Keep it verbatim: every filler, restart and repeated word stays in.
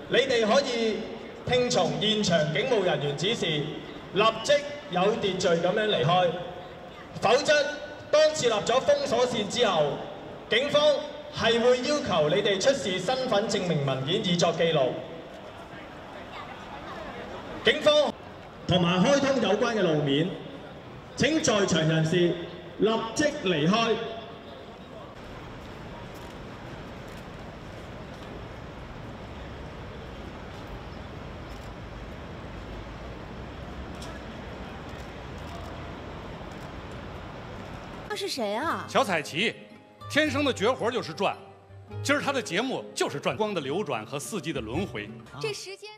你哋可以聽從現場警務人員指示，立即有秩序咁樣離開。否則，當設立咗封鎖線之後，警方係會要求你哋出示身份證明文件以作記錄。警方同埋開通有關嘅路面，請在場人士立即離開。 那是谁啊？ 小彩旗，天生的绝活就是转。今儿他的节目就是转光的流转和四季的轮回。 这时间。